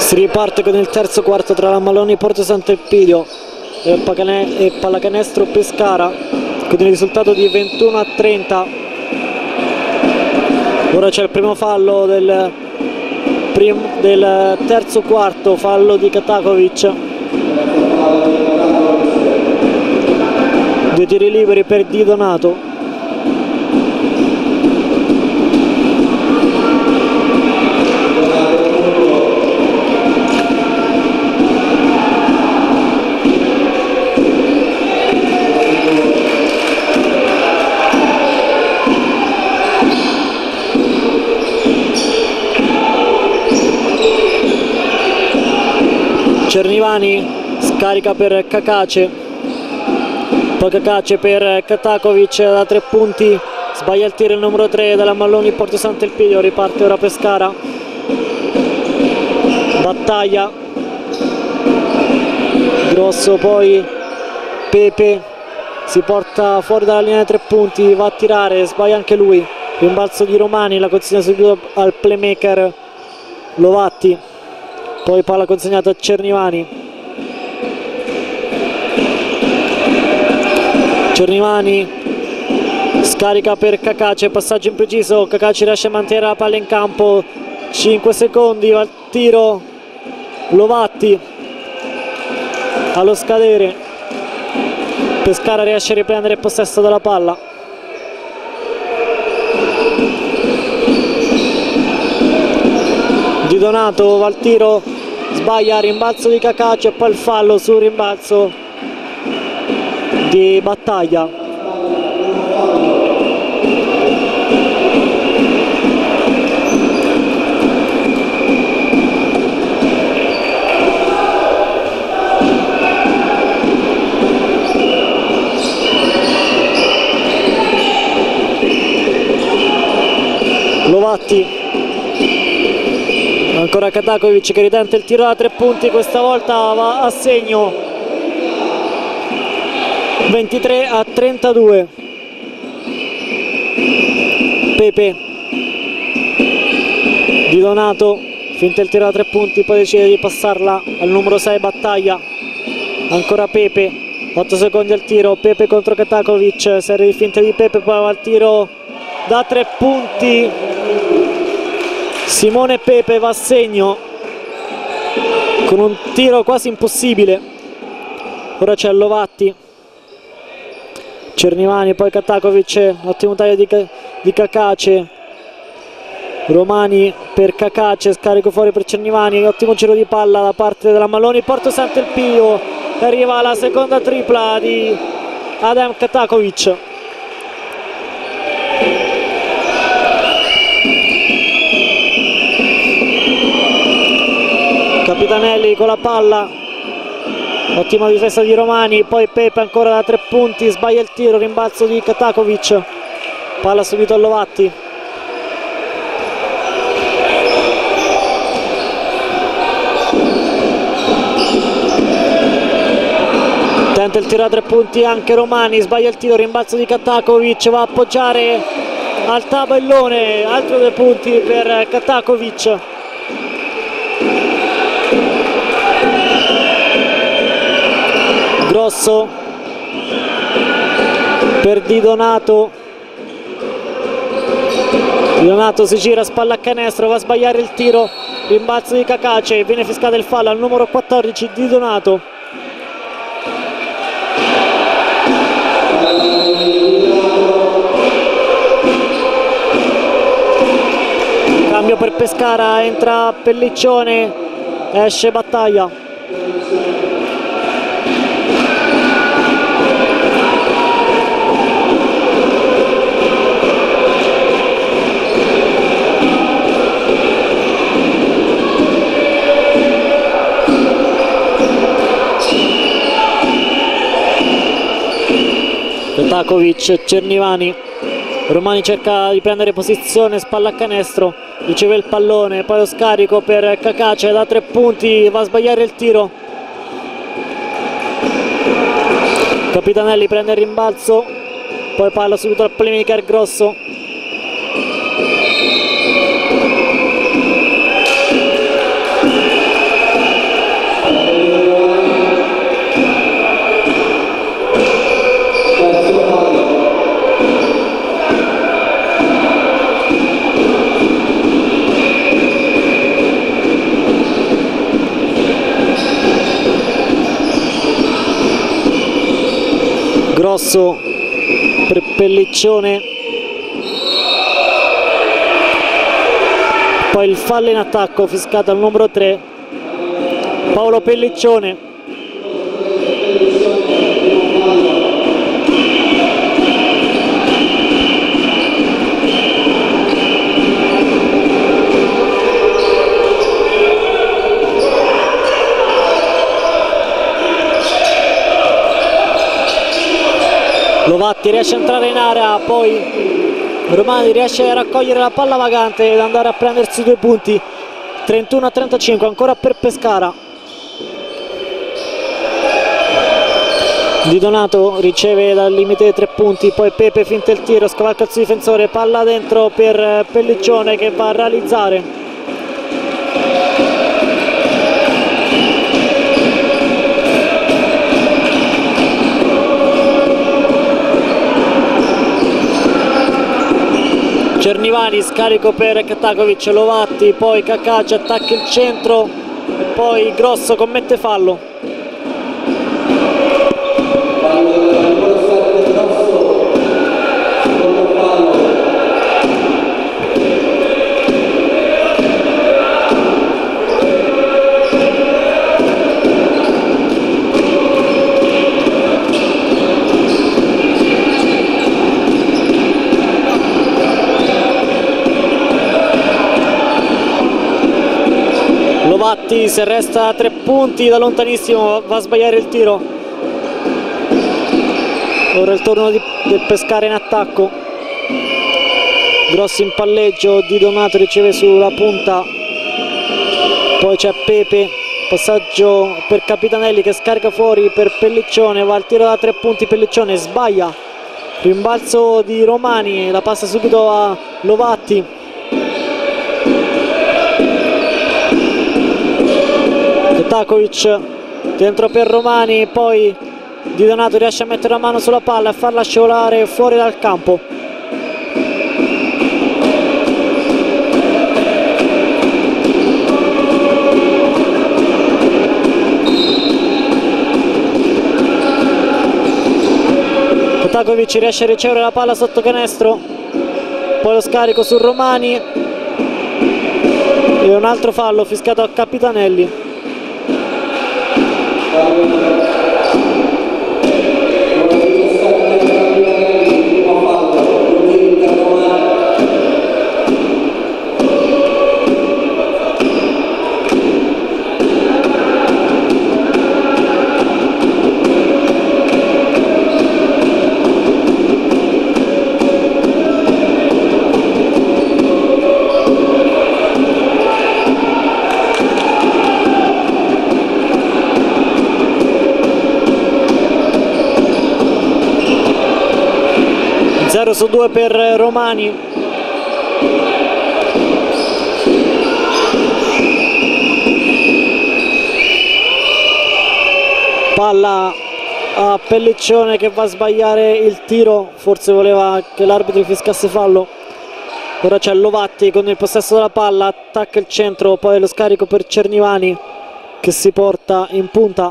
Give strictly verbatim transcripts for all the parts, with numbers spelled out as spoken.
Si riparte con il terzo quarto tra la Maloni Porto Sant'Elpidio e, e Pallacanestro Pescara con il risultato di ventuno a trenta. Ora c'è il primo fallo del, prim, del terzo quarto, fallo di Katakovic. Due tiri liberi per Di Donato. Cernivani scarica per Cacace, poi Cacace per Katakovic da tre punti, sbaglia il tiro il numero tre della Maloni Porto Sant'Elpidio, riparte ora Pescara, Battaglia, Grosso, poi Pepe si porta fuori dalla linea dei tre punti, va a tirare, sbaglia anche lui, rimbalzo di Romani, la consegna subito al playmaker Lovatti. Poi palla consegnata a Cernivani. Cernivani scarica per Cacace, passaggio impreciso, Cacace riesce a mantenere la palla in campo, cinque secondi, va al tiro Lovatti allo scadere. Pescara riesce a riprendere il possesso della palla. Di Donato va al tiro, sbaglia, rimbalzo di Cacace e poi il fallo sul rimbalzo di Battaglia. Lovatti, ancora Katakovic che ritenta il tiro da tre punti, questa volta va a segno. Ventitré a trentadue. Pepe, Di Donato finta il tiro da tre punti, poi decide di passarla al numero sei Battaglia. Ancora Pepe, otto secondi al tiro, Pepe contro Katakovic, serie di finte di Pepe, poi va al tiro da tre punti. Simone Pepe va a segno con un tiro quasi impossibile. Ora c'è Lovatti, Cernivani, poi Katakovic, ottimo taglio di, di Cacace, Romani per Cacace, scarico fuori per Cernivani, ottimo giro di palla da parte della Maloni Porto Sant'Elpidio, arriva la seconda tripla di Adam Katakovic. Capitanelli con la palla, ottima difesa di Romani, poi Pepe ancora da tre punti, sbaglia il tiro, rimbalzo di Katakovic, palla subito a Lovatti. Tenta il tiro da tre punti anche Romani, sbaglia il tiro, rimbalzo di Katakovic, va a appoggiare al tabellone, altri due punti per Katakovic. Grosso per Di Donato, Di Donato si gira, spalla a canestro, va a sbagliare il tiro, rimbalzo di Cacace, viene fiscato il fallo al numero quattordici Di Donato. Cambio per Pescara, entra Pelliccione, esce Battaglia. Katakovic, Cernivani, Romani cerca di prendere posizione, spalla a canestro, riceve il pallone, poi lo scarico per Cacace da tre punti, va a sbagliare il tiro. Capitanelli prende il rimbalzo, poi palla subito al playmaker Grosso. grosso per Pelliccione, poi il fallo in attacco fiscato al numero tre, Paolo Pelliccione. Lovatti riesce a entrare in area, poi Romani riesce a raccogliere la palla vagante ed andare a prendersi due punti. trentuno a trentacinque ancora per Pescara. Di Donato riceve dal limite dei tre punti, poi Pepe finta il tiro, scavalca il suo difensore, palla dentro per Pelliccione che va a realizzare. Cernivani, scarico per Katakovic, Lovatti, poi Cacace attacca il centro e poi Grosso commette fallo. Lovatti si arresta a tre punti da lontanissimo, va a sbagliare il tiro. Ora il turno di, del Pescara in attacco. Grossi in palleggio, Di Donato riceve sulla punta, poi c'è Pepe, passaggio per Capitanelli che scarica fuori per Pelliccione, va al tiro da tre punti, Pelliccione sbaglia, rimbalzo di Romani, la passa subito a Lovatti. Katakovic dentro per Romani, poi Di Donato riesce a mettere la mano sulla palla e farla scivolare fuori dal campo. Katakovic riesce a ricevere la palla sotto canestro, poi lo scarico su Romani e un altro fallo fiscato a Capitanelli. zero su due per Romani. Palla a Pelliccione che va a sbagliare il tiro, forse voleva che l'arbitro fiscasse fallo. Ora c'è Lovatti con il possesso della palla, attacca il centro, poi lo scarico per Cernivani che si porta in punta.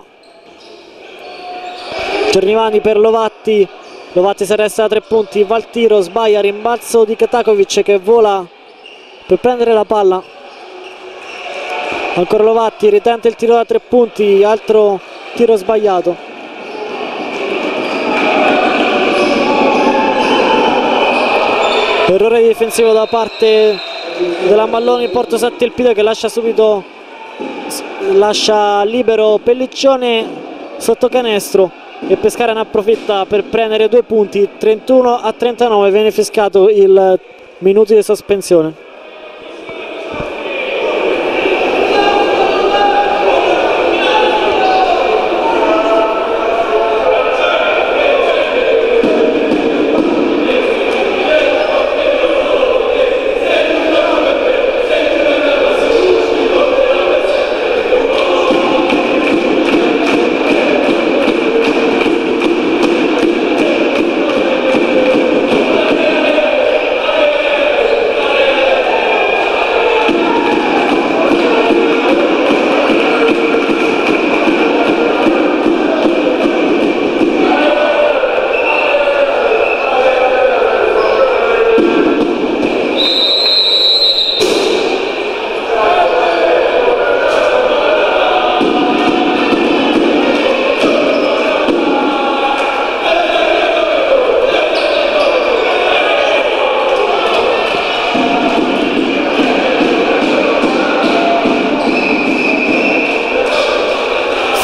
Cernivani per Lovatti, Lovatti si arresta da tre punti, va al tiro, sbaglia, rimbalzo di Katakovic che vola per prendere la palla. Ancora Lovatti, ritenta il tiro da tre punti, altro tiro sbagliato. Errore difensivo da parte della Malloni, Porto sette il piede che lascia subito, lascia libero Pelliccione sotto canestro. E Pescara ne approfitta per prendere due punti. Trentuno a trentanove, viene fiscato il minuto di sospensione.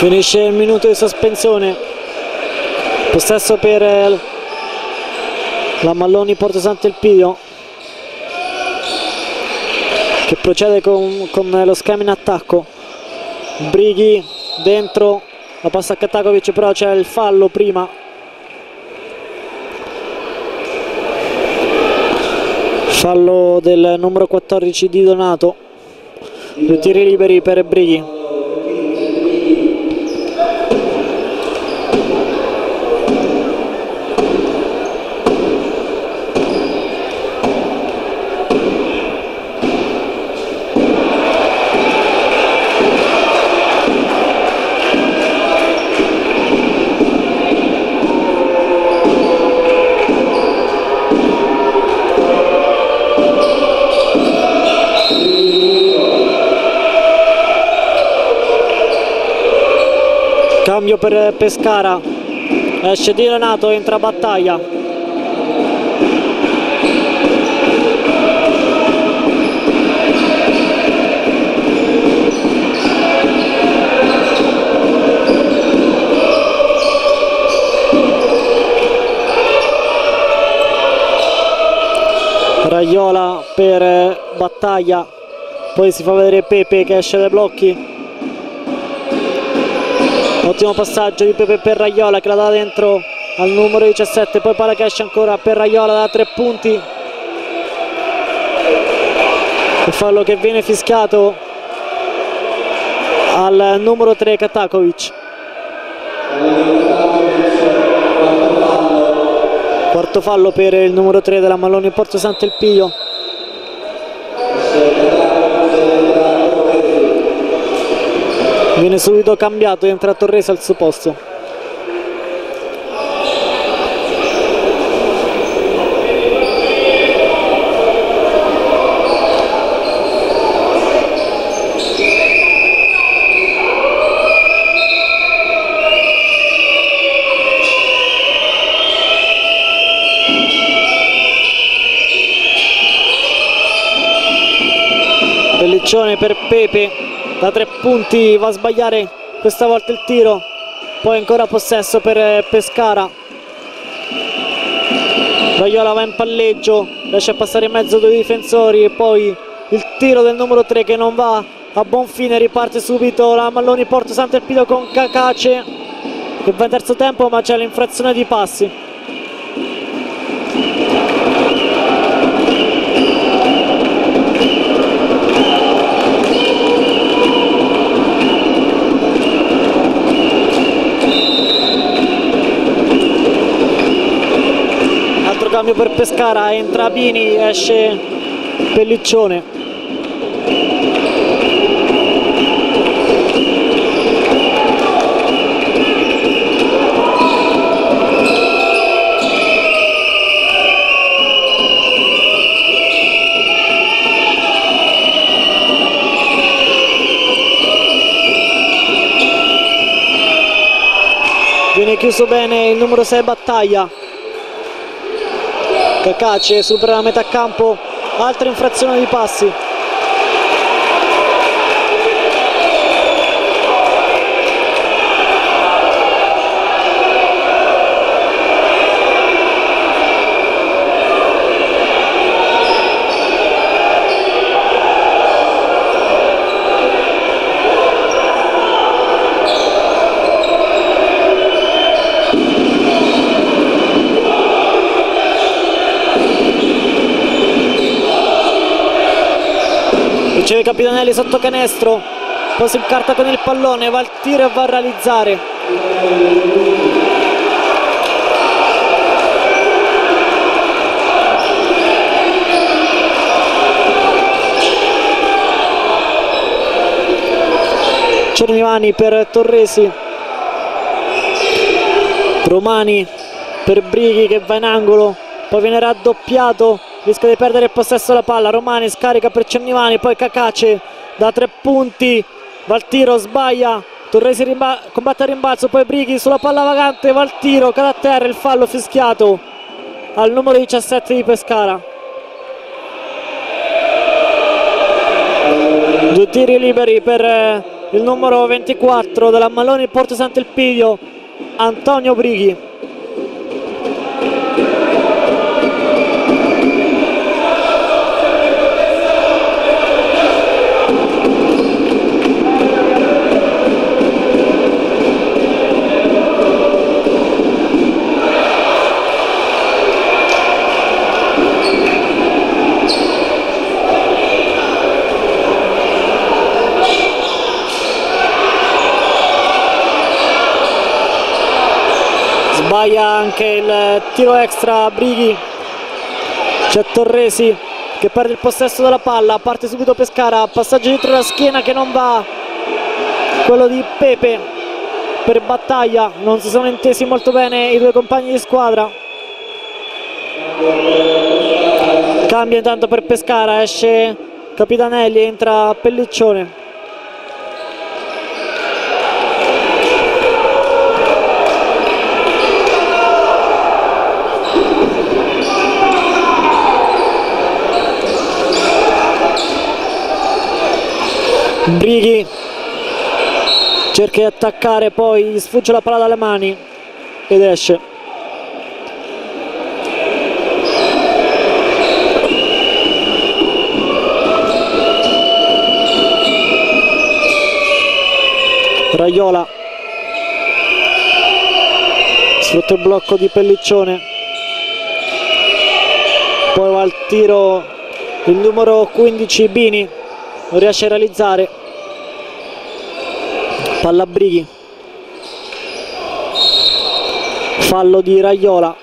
Finisce il minuto di sospensione, possesso per la Malloni Porto Sant'Elpidio, che procede con, con lo schema in attacco. Brighi dentro, la passa a Katakovic, però c'è il fallo prima. Fallo del numero quattordici di Donato. Due tiri liberi per Brighi. Cambio per Pescara, esce Di Donato, entra Battaglia. Raiola per Battaglia, poi si fa vedere Pepe che esce dai blocchi. Ottimo passaggio di Pepe per Raiola che la dà dentro al numero diciassette, poi palla che esce ancora per Raiola da tre punti. Il fallo che viene fischiato al numero tre Katakovic. Quarto fallo per il numero tre della Malloni Porto Sant'Elpidio. Viene subito cambiato, entra Torresi al suo posto. Pelliccione per Pepe. Da tre punti va a sbagliare questa volta il tiro, poi ancora possesso per Pescara. Raiola va in palleggio, riesce a passare in mezzo due difensori e poi il tiro del numero tre che non va a buon fine. Riparte subito la Malloni Porto Sant'Elpidio con Cacace che va in terzo tempo, ma c'è l'infrazione di passi. Cambio per Pescara, entra Bini, esce Pelliccione. Viene chiuso bene il numero sei Battaglia. Cacace supera la metà campo, altra infrazione di passi. Riceve Capitanelli sotto canestro, poi si incarta con il pallone, va al tiro e va a realizzare. Cernivani per Torresi, Romani per Brighi che va in angolo, poi viene raddoppiato, rischia di perdere il possesso della palla. Romani scarica per Cernivani, poi Cacace da tre punti, va al tiro, sbaglia. Torresi combatte a rimbalzo, poi Brighi sulla palla vagante, va al tiro, cade a terra, il fallo fischiato al numero diciassette di Pescara. Due tiri liberi per il numero ventiquattro della Malloni Porto Sant'Elpidio, Antonio Brighi. Sbaglia anche il tiro extra Brighi. C'è Torresi che perde il possesso della palla, parte subito Pescara, passaggio dietro la schiena che non va, quello di Pepe per Battaglia, non si sono intesi molto bene i due compagni di squadra. Cambia intanto per Pescara, esce Capitanelli, entra Pelliccione. Brighi cerca di attaccare, poi gli sfugge la palla dalle mani ed esce. Raiola sfrutta il blocco di Pelliccione, poi va al tiro il numero quindici Bini, non riesce a realizzare. Palla Brighi, fallo di Raiola.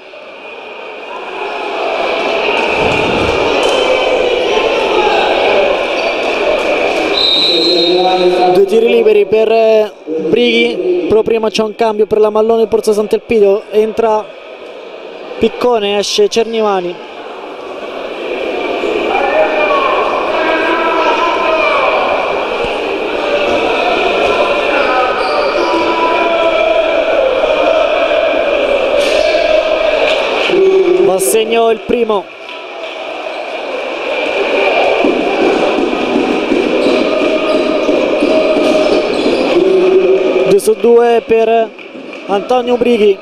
Due tiri liberi per Brighi, però prima c'è un cambio per la Malloni Porto Sant'Elpidio, entra Piccone, esce Cernivani. Segno il primo. due su due per Antonio Brighi.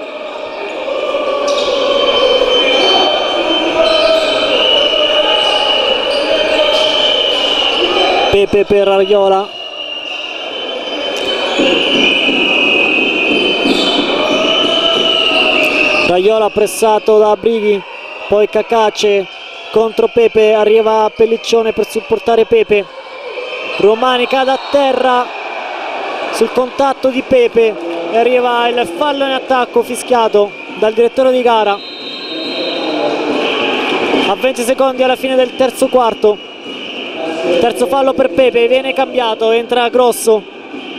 Pepe per Raiola. Raiola pressato da Brighi, poi Cacace contro Pepe, arriva Pelliccione per supportare Pepe. Romani cade a terra sul contatto di Pepe e arriva il fallo in attacco fischiato dal direttore di gara. A venti secondi alla fine del terzo quarto. Terzo fallo per Pepe, viene cambiato, entra Grosso.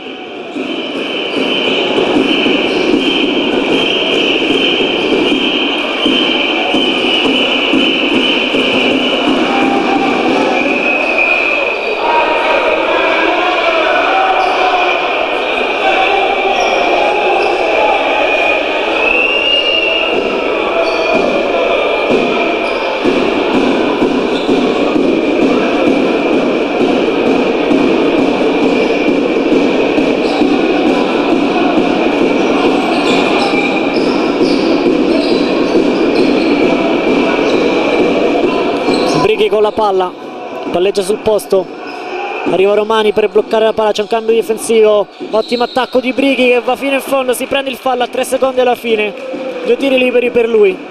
Con la palla, palleggia sul posto, arriva Romani per bloccare la palla, c'è un cambio difensivo, ottimo attacco di Brighi che va fino in fondo, si prende il fallo a tre secondi alla fine, due tiri liberi per lui.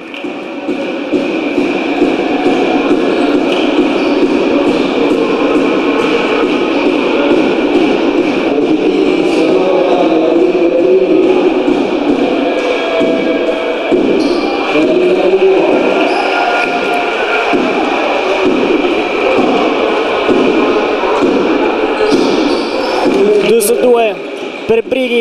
due su due per Brighi.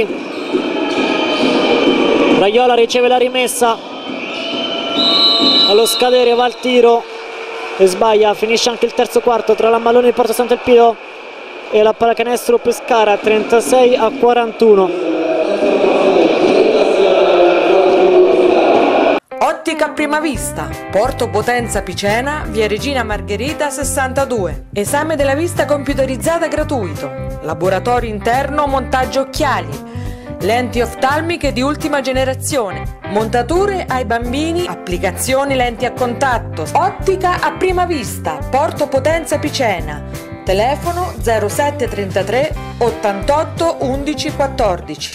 Raiola riceve la rimessa, allo scadere va al tiro e sbaglia. Finisce anche il terzo quarto tra la Malloni di Porto Sant'Elpidio e la pallacanestro Pescara, trentasei a quarantuno. Ottica Prima Vista, Porto Potenza Picena, via Regina Margherita sessantadue. Esame della vista computerizzata gratuito. Laboratorio interno, montaggio occhiali. Lenti oftalmiche di ultima generazione. Montature ai bambini, applicazioni lenti a contatto. Ottica a Prima Vista, Porto Potenza Picena. Telefono zero sette trentatré ottantotto undici quattordici.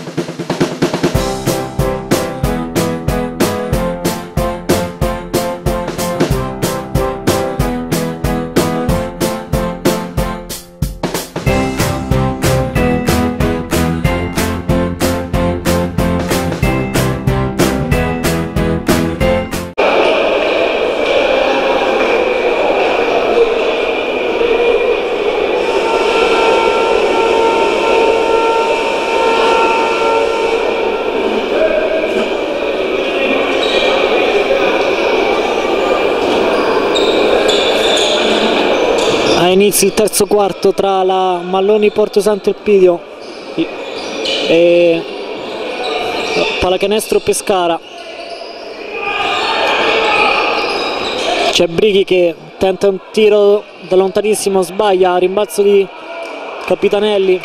Inizia il terzo quarto tra la Malloni Porto Sant'Elpidio e Pallacanestro Pescara. C'è Brighi che tenta un tiro da lontanissimo, sbaglia, rimbalzo di Capitanelli.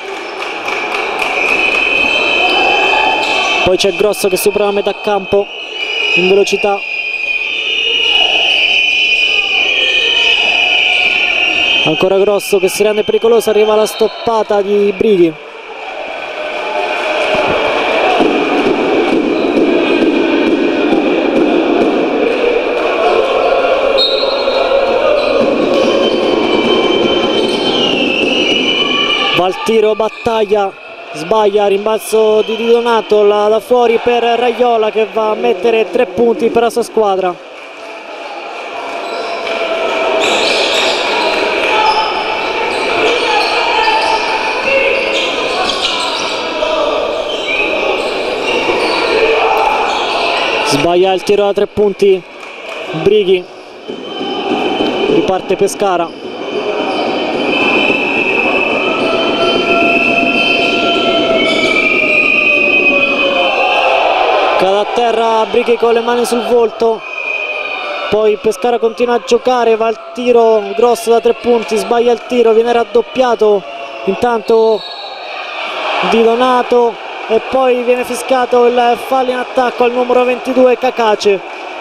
Poi c'è Grosso che supera la metà campo in velocità. Ancora Grosso che si rende pericoloso, arriva la stoppata di Brighi. Va al tiro, Battaglia, sbaglia, rimbalzo di Di Donato, la, da fuori per Raiola che va a mettere tre punti per la sua squadra. Sbaglia il tiro da tre punti Brighi, riparte Pescara. Cade a terra Brighi con le mani sul volto, poi Pescara continua a giocare, va al tiro Grosso da tre punti, sbaglia il tiro, viene raddoppiato, intanto Di Donato. E poi viene fiscato il fallo in attacco al numero ventidue Cacace.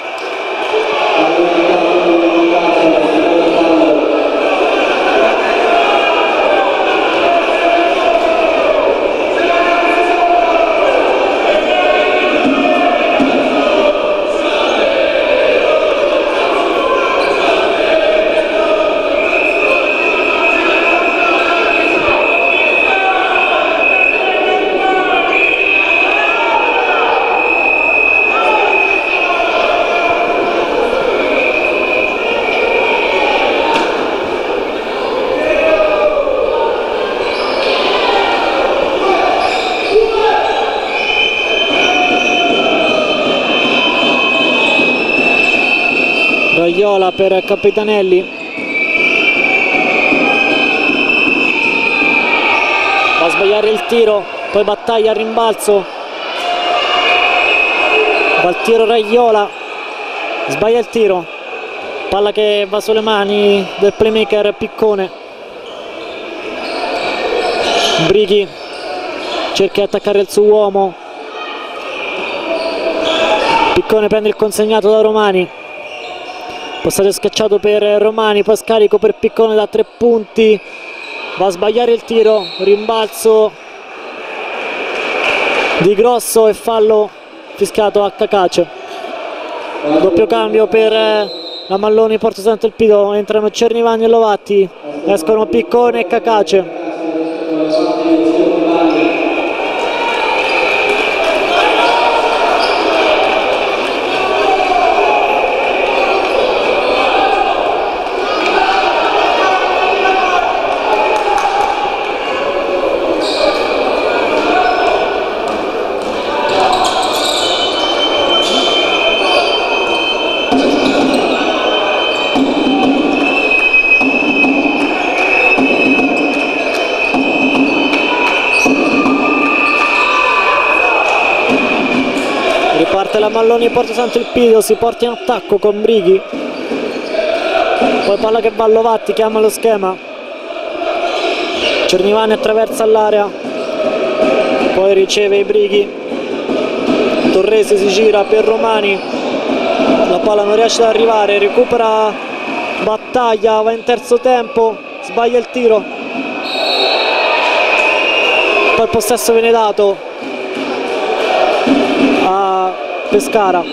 Raiola per Capitanelli, va a sbagliare il tiro, poi Battaglia al rimbalzo, va al tiro Raiola, sbaglia il tiro, palla che va sulle mani del playmaker Piccone. Brighi cerca di attaccare il suo uomo, Piccone prende il consegnato da Romani. Passaggio schiacciato per Romani, poi scarico per Piccone da tre punti, va a sbagliare il tiro, rimbalzo di Grosso e fallo fiscato a Cacace. Doppio cambio per la Malloni Porto Sant'Elpidio, entrano Cernivani e Lovatti, escono Piccone e Cacace. parte la Malloni e Porto Sant'Elpidio, si porta in attacco con Brighi, poi palla che va a Lovatti, chiama lo schema, Cernivani attraversa l'area, poi riceve i Brighi, Torresi si gira per Romani, la palla non riesce ad arrivare, recupera Battaglia, va in terzo tempo, sbaglia il tiro, poi il possesso viene dato a Pescara.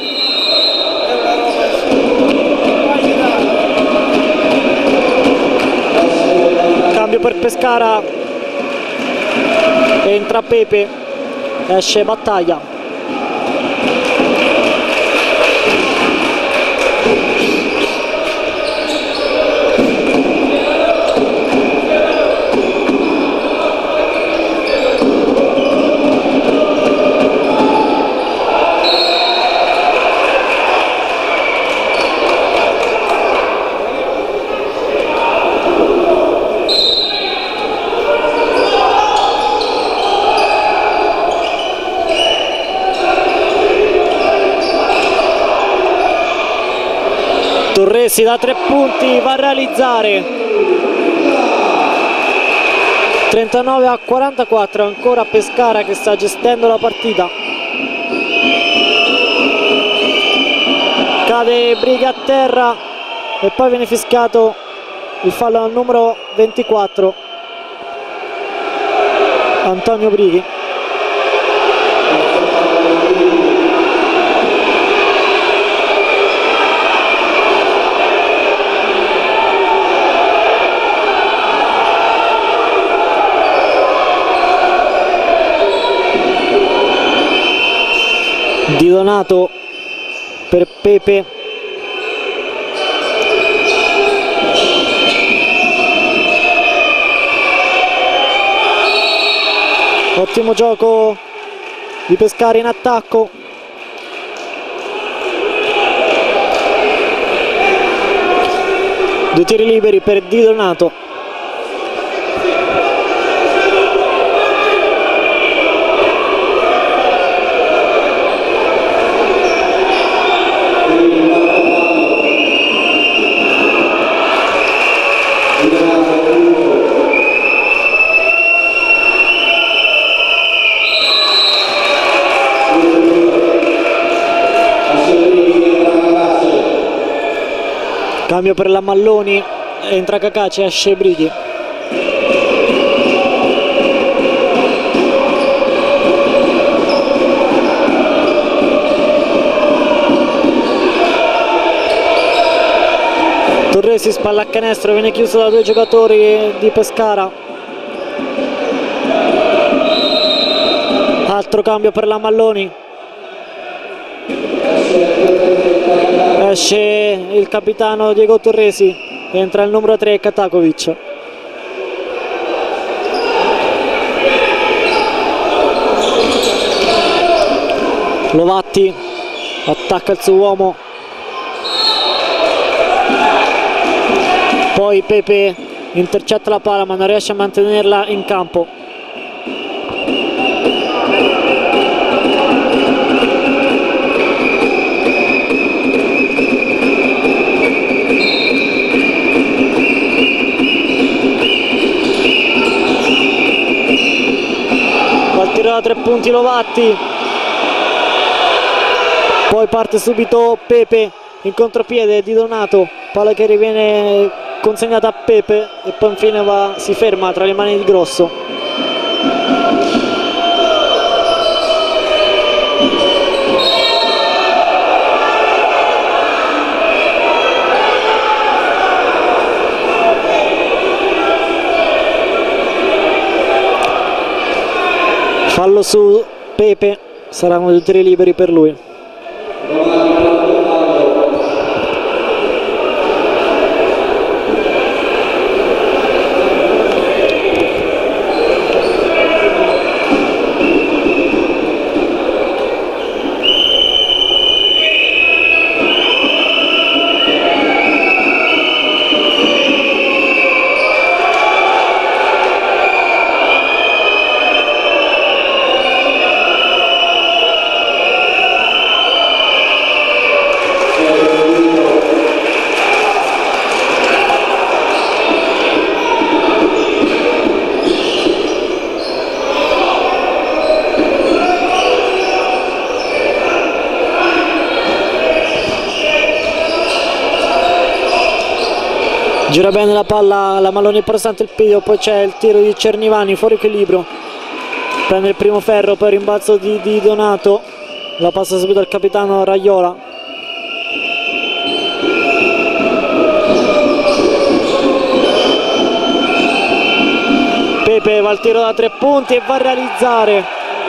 Cambio per Pescara, entra Pepe, esce Battaglia. Torresi da tre punti va a realizzare, trentanove a quarantaquattro, ancora Pescara che sta gestendo la partita. Cade Brighi a terra e poi viene fischiato il fallo al numero ventiquattro, Antonio Brighi. Di Donato per Pepe, ottimo gioco di Pescara in attacco, due tiri liberi per Di Donato. Cambio per la Malloni, entra Cacace, esce Brighi. Torresi spalla a canestro, viene chiuso da due giocatori di Pescara. Altro cambio per la Malloni. Esce il capitano Diego Torresi, entra il numero tre Katakovic. Lovatti attacca il suo uomo, poi Pepe intercetta la palla ma non riesce a mantenerla in campo. Tiro da tre punti Lovatti, poi parte subito Pepe in contropiede di Donato, palla che riviene consegnata a Pepe e poi infine va, si ferma tra le mani di Grosso. Fallo su Pepe, saranno due tiri liberi per lui. gira bene la palla, la Malloni porta Santo Elpidio, poi c'è il tiro di Cernivani, fuori equilibrio, prende il primo ferro, poi il rimbalzo di, di Donato, la passa subito al capitano Raiola. Pepe va al tiro da tre punti e va a realizzare.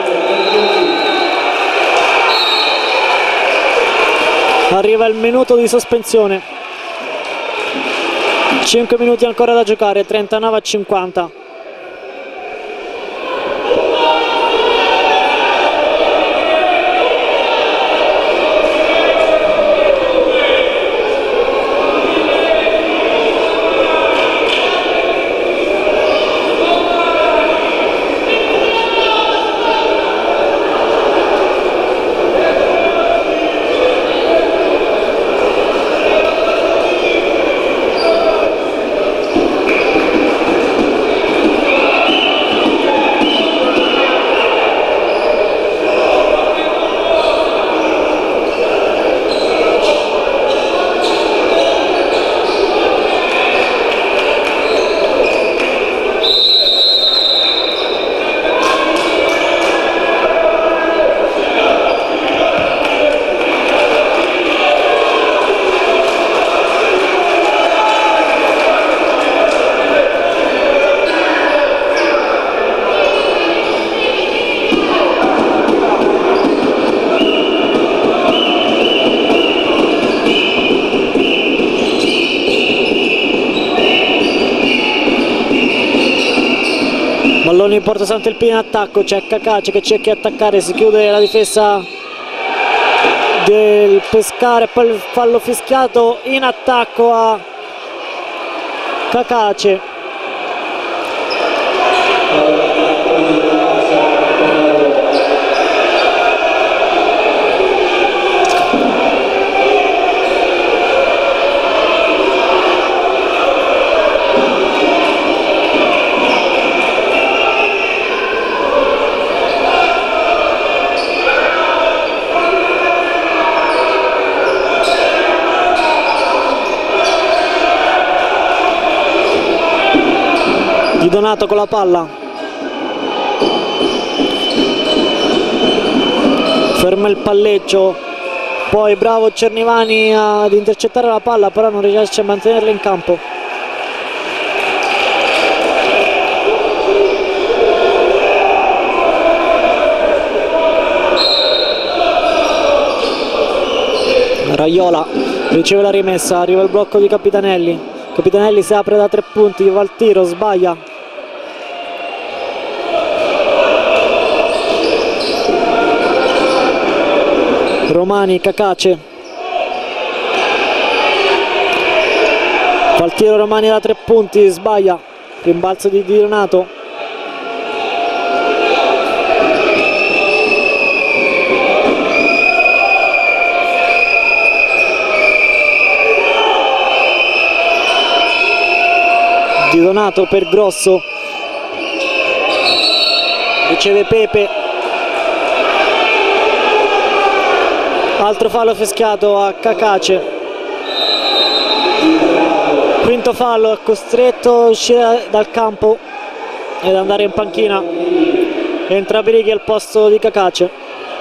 Arriva il minuto di sospensione, cinque minuti ancora da giocare, trentanove a cinquanta. Pallone porta Sant'Elpidio in attacco, c'è Cacace che cerca di attaccare, si chiude la difesa del Pescara e poi il fallo fischiato in attacco a Cacace. Di Donato con la palla, ferma il palleggio, poi bravo Cernivani ad intercettare la palla, però non riesce a mantenerla in campo. Raiola riceve la rimessa, arriva il blocco di Capitanelli, Capitanelli si apre da tre punti, va al tiro, sbaglia. Romani, Cacace, fa il tiro Romani da tre punti, sbaglia, rimbalzo di Donato. Di Donato per Grosso, riceve Pepe. Altro fallo fischiato a Cacace, quinto fallo, è costretto a uscire dal campo ed andare in panchina. Entra Birighi al posto di Cacace.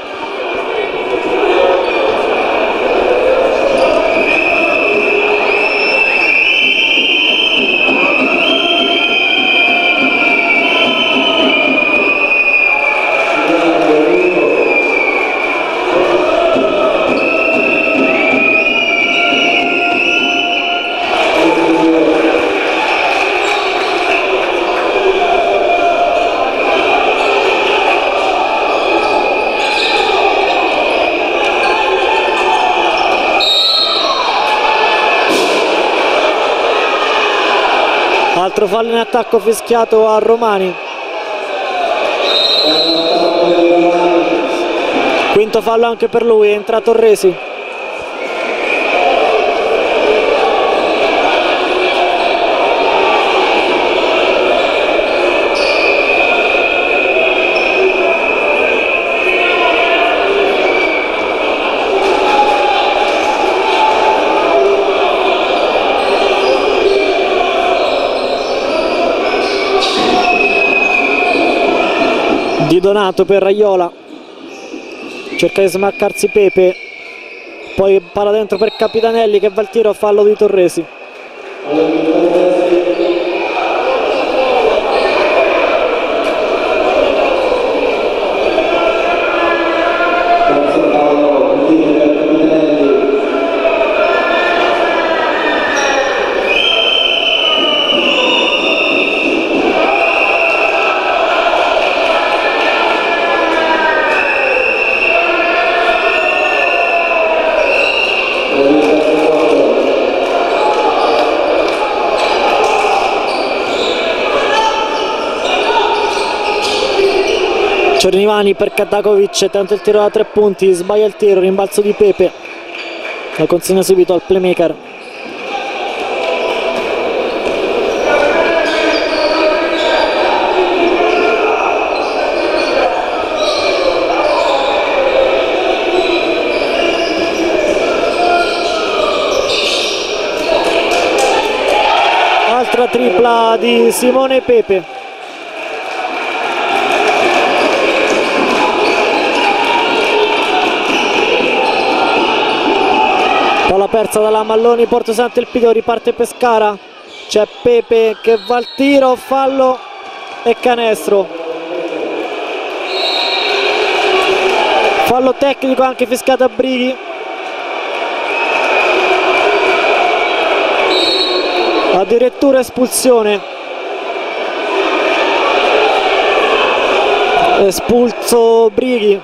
Altro fallo in attacco fischiato a Romani. Quinto fallo anche per lui, entra Torresi. Di Donato per Raiola, cerca di smaccarsi Pepe, poi palla dentro per Capitanelli che va al tiro, fallo di Torresi. Cerniani per Katakovic, tenta il tiro da tre punti, sbaglia il tiro, rimbalzo di Pepe, la consegna subito al playmaker. Altra tripla di Simone Pepe. Palla persa dalla Malloni, Portosanto il pido, riparte Pescara, c'è Pepe che va al tiro, fallo e canestro. Fallo tecnico anche fischiato a Brighi. Addirittura espulsione. Espulso Brighi.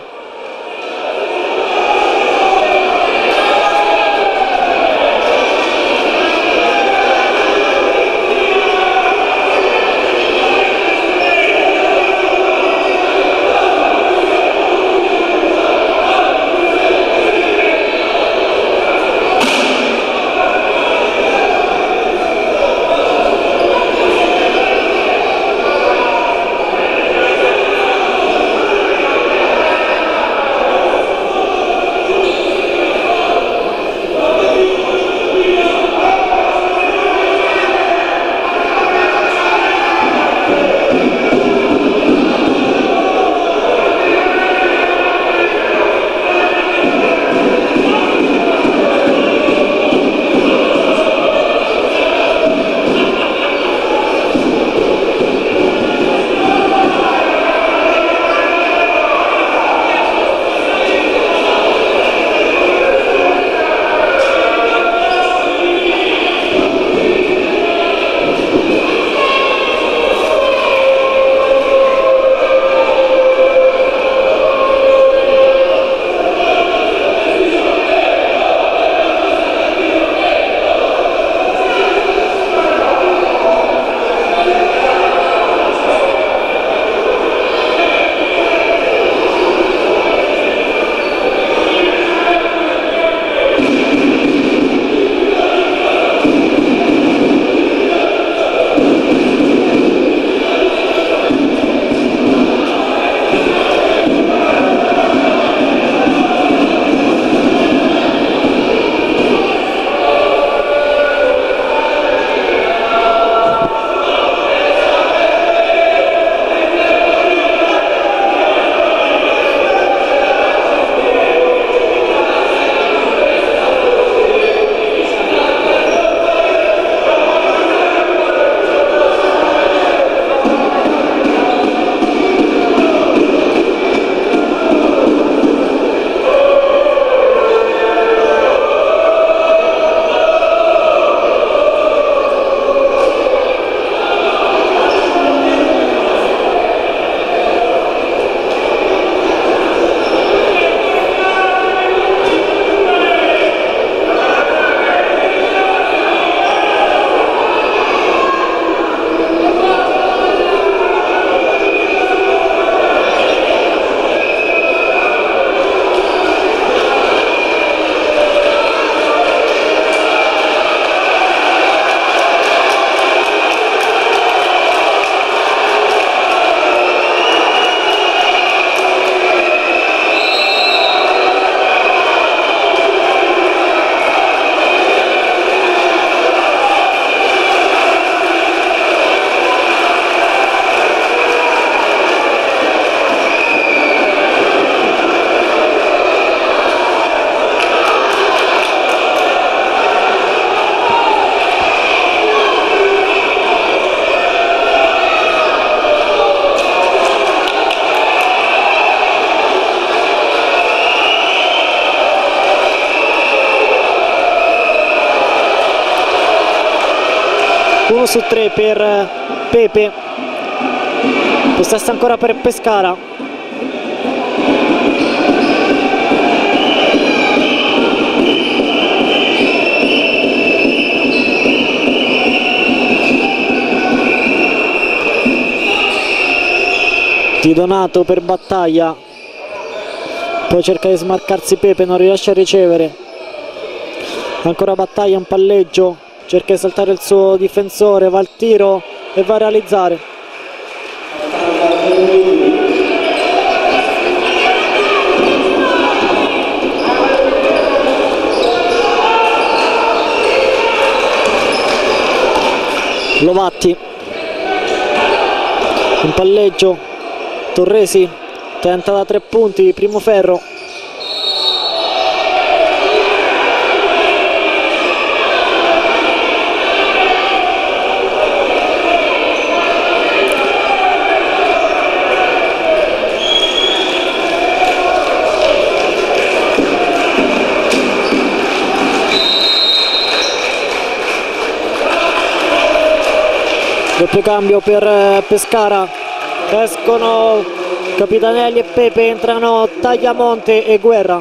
uno su tre per Pepe, possesso ancora per Pescara. Di Donato per Battaglia, poi cerca di smarcarsi Pepe, non riesce a ricevere, ancora Battaglia, un palleggio, cerca di saltare il suo difensore, va al tiro e va a realizzare. Lovatti, un palleggio, Torresi tenta da tre punti, primo ferro. Doppio cambio per Pescara. Escono Capitanelli e Pepe, entrano Tagliamonte e Guerra.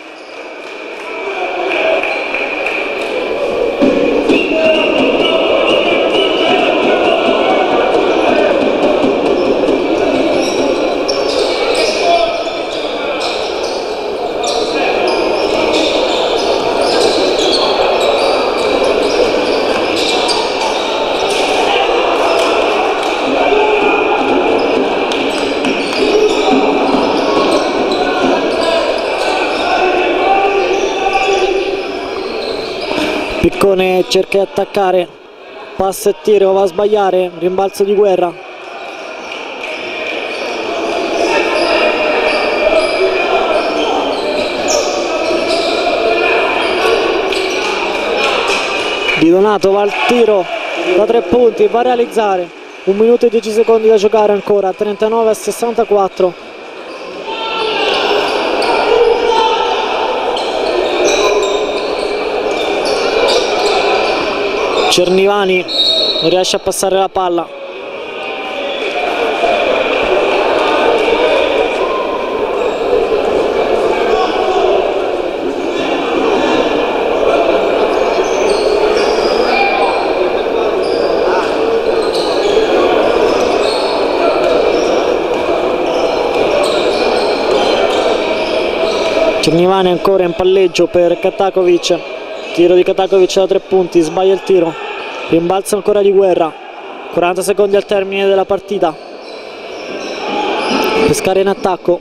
Piccone cerca di attaccare, passa e tiro, va a sbagliare, rimbalzo di Guerra. Di Donato va al tiro da tre punti, va a realizzare. Un minuto e dieci secondi da giocare ancora, trentanove a sessantaquattro. Cernivani non riesce a passare la palla. Cernivani ancora in palleggio per Katakovic, tiro di Katakovic da tre punti, sbaglia il tiro, rimbalzo ancora di Guerra, quaranta secondi al termine della partita. Pescara in attacco,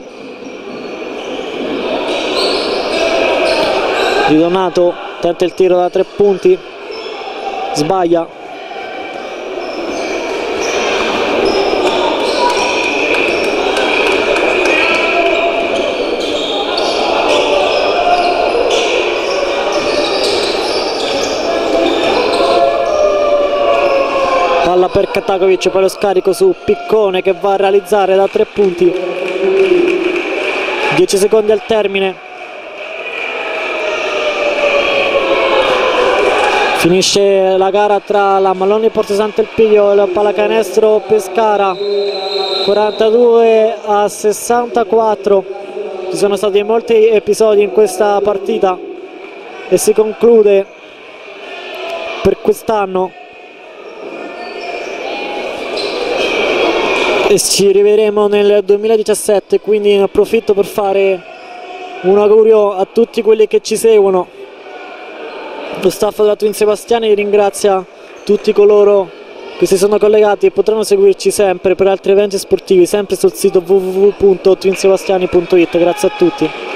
Di Donato tenta il tiro da tre punti, sbaglia. Palla per Katakovic, poi lo scarico su Piccone che va a realizzare da tre punti. dieci secondi al termine. Finisce la gara tra la Malone Porto Sant'Elpidio e la Pallacanestro Pescara, quarantadue a sessantaquattro. Ci sono stati molti episodi in questa partita e si conclude per quest'anno. E ci rivedremo nel duemiladiciassette, quindi ne approfitto per fare un augurio a tutti quelli che ci seguono. Lo staff della Twin Sebastiani ringrazia tutti coloro che si sono collegati e potranno seguirci sempre per altri eventi sportivi, sempre sul sito w w w punto twin sebastiani punto it. Grazie a tutti.